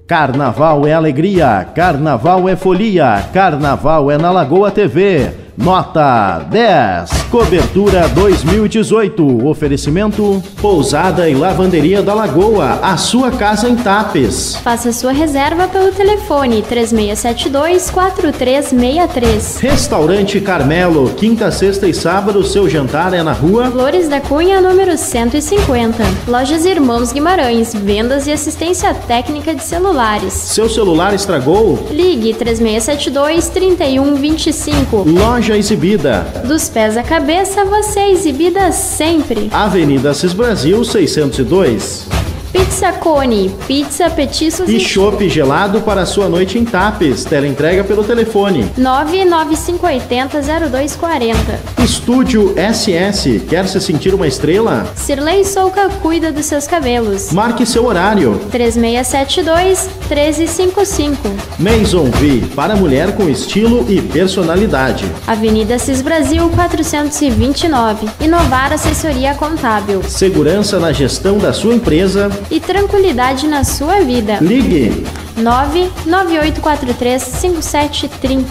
Carnaval é alegria, carnaval é folia, carnaval é na Lagoa TV. Nota 10. Cobertura 2018. Oferecimento Pousada e Lavanderia da Lagoa, a sua casa em Tapes. Faça sua reserva pelo telefone 3672-4363. Restaurante Carmelo, quinta, sexta e sábado, seu jantar é na rua Flores da Cunha, número 150. Lojas Irmãos Guimarães, vendas e assistência técnica de celulares. Seu celular estragou? Ligue 3672-3125. Loja Exibida. Dos pés à cabeça, você é exibida sempre. Avenida Assis Brasil 602. Pizza Cone, pizza, petiscos e chopp gelado para a sua noite em Tapes. Teleentrega pelo telefone 99580-0240. Estúdio SS. Quer se sentir uma estrela? Sirlei Souca cuida dos seus cabelos. Marque seu horário 3672-1355. Maison V, para mulher com estilo e personalidade. Avenida Assis Brasil 429. Inovar Assessoria Contábil. Segurança na gestão da sua empresa e tranquilidade na sua vida. Ligue 99843-5730.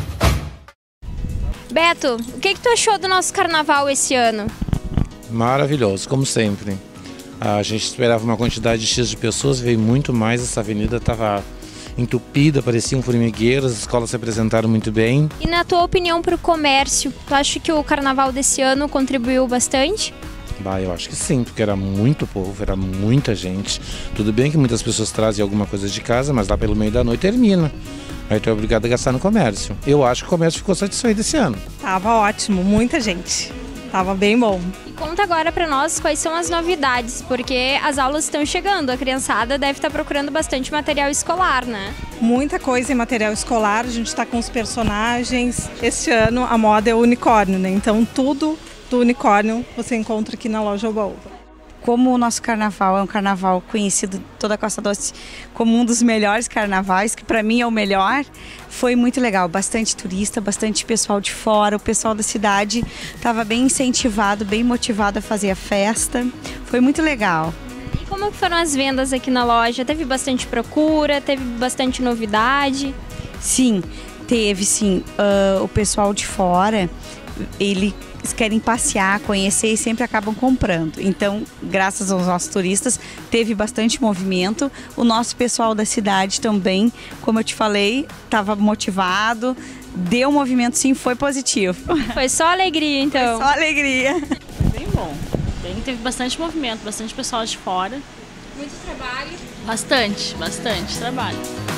Beto, o que tu achou do nosso carnaval esse ano? Maravilhoso, como sempre. A gente esperava uma quantidade X de pessoas, veio muito mais, essa avenida estava entupida, parecia um formigueiro, as escolas se apresentaram muito bem. E na tua opinião para o comércio, tu acha que o carnaval desse ano contribuiu bastante? Eu acho que sim, porque era muito povo, era muita gente. Tudo bem que muitas pessoas trazem alguma coisa de casa, mas lá pelo meio da noite termina. Aí tu é obrigado a gastar no comércio. Eu acho que o comércio ficou satisfeito esse ano. Tava ótimo, muita gente. Tava bem bom. E conta agora pra nós quais são as novidades, porque as aulas estão chegando, a criançada deve estar procurando bastante material escolar, né? Muita coisa em material escolar, a gente tá com os personagens. Este ano a moda é o unicórnio, né? Então tudo do unicórnio você encontra aqui na loja Oba-Oba. Como o nosso carnaval é um carnaval conhecido toda a Costa Doce como um dos melhores carnavais, que para mim é o melhor, foi muito legal. Bastante turista, bastante pessoal de fora, o pessoal da cidade estava bem incentivado, bem motivado a fazer a festa. Foi muito legal. E como foram as vendas aqui na loja? Teve bastante procura? Teve bastante novidade? Sim, teve sim. O pessoal de fora, eles querem passear, conhecer e sempre acabam comprando. Então, graças aos nossos turistas, teve bastante movimento. O nosso pessoal da cidade também, como eu te falei, estava motivado. Deu movimento sim, foi positivo. Foi só alegria, então? Foi só alegria. Foi bem bom. Teve bastante movimento, bastante pessoal de fora. Muito trabalho? Bastante trabalho.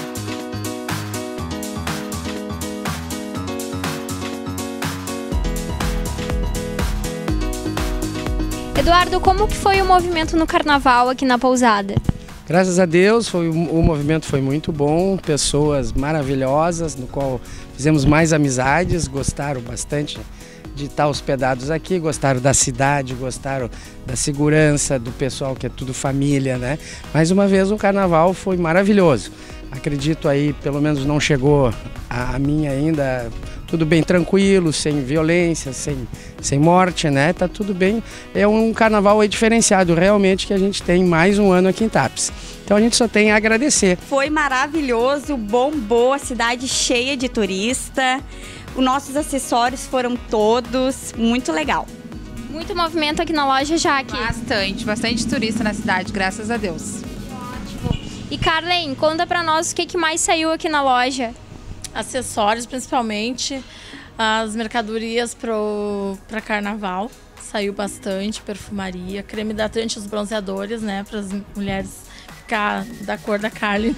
Eduardo, como que foi o movimento no carnaval aqui na pousada? Graças a Deus, o movimento foi muito bom, pessoas maravilhosas, no qual fizemos mais amizades, gostaram bastante de estar hospedados aqui, gostaram da cidade, gostaram da segurança, do pessoal que é tudo família, né? Mais uma vez o carnaval foi maravilhoso. Acredito aí, pelo menos não chegou a mim ainda, tudo bem tranquilo, sem violência, sem morte, né? Tá tudo bem. É um carnaval aí diferenciado, realmente, que a gente tem mais um ano aqui em Tapes. Então a gente só tem a agradecer. Foi maravilhoso, bombou, a cidade cheia de turista. Os nossos acessórios foram todos muito legal. Muito movimento aqui na loja já aqui? Bastante turista na cidade, graças a Deus. Ótimo. E Carlen, conta pra nós o que mais saiu aqui na loja. Acessórios, principalmente, as mercadorias para carnaval, saiu bastante, perfumaria, creme hidratante, os bronzeadores, né, para as mulheres ficar da cor da Carly.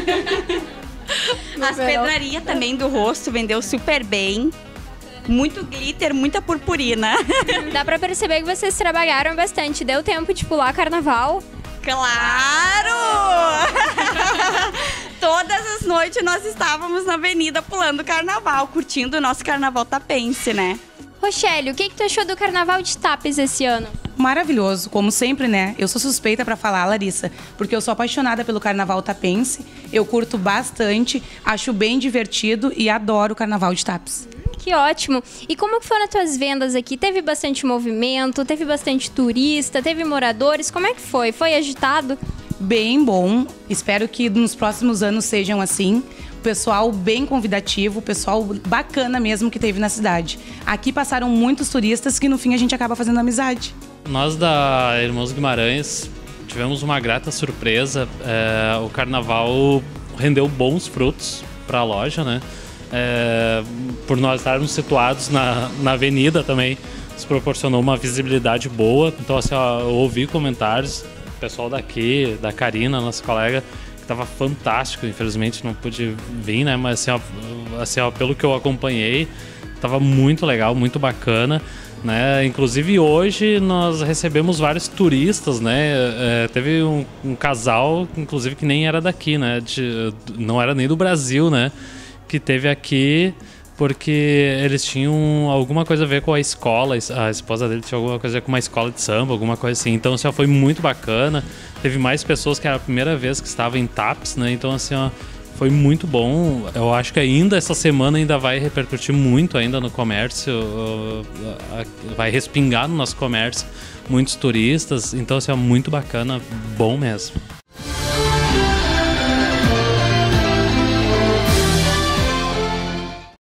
As pedrarias também do rosto vendeu super bem, muito glitter, muita purpurina. Dá para perceber que vocês trabalharam bastante, deu tempo de pular carnaval? Claro! Todas as noites nós estávamos na avenida pulando carnaval, curtindo o nosso carnaval tapense, né? Rochelle, o que tu achou do carnaval de Tapes esse ano? Maravilhoso, como sempre, né? Eu sou suspeita pra falar, Larissa, porque eu sou apaixonada pelo carnaval tapense, eu curto bastante, acho bem divertido e adoro o carnaval de Tapes. Que ótimo! E como que foram as tuas vendas aqui? Teve bastante movimento, teve bastante turista, teve moradores, como é que foi? Foi agitado? bem bom. Espero que nos próximos anos sejam assim. O pessoal bem convidativo, o pessoal bacana mesmo que teve na cidade. Aqui passaram muitos turistas que no fim a gente acaba fazendo amizade. Nós da Irmãos Guimarães tivemos uma grata surpresa. O carnaval rendeu bons frutos para a loja, né? Por nós estarmos situados na avenida também, nos proporcionou uma visibilidade boa. Então, assim, eu ouvi comentários do pessoal daqui, da Karina, nossa colega, que estava fantástico. Infelizmente não pude vir, né? Mas assim, pelo que eu acompanhei, estava muito legal, muito bacana, né? Inclusive hoje nós recebemos vários turistas, né? Teve um casal, inclusive, que nem era daqui, né? Não era nem do Brasil, né? Que teve aqui porque eles tinham alguma coisa a ver com a escola, a esposa dele tinha alguma coisa a ver com uma escola de samba, alguma coisa assim. Então, assim, foi muito bacana. Teve mais pessoas que era a primeira vez que estavam em TAPS, né? Então, assim, foi muito bom. Eu acho que ainda essa semana ainda vai repercutir muito ainda no comércio, vai respingar no nosso comércio muitos turistas. Então, assim, muito bacana, bom mesmo.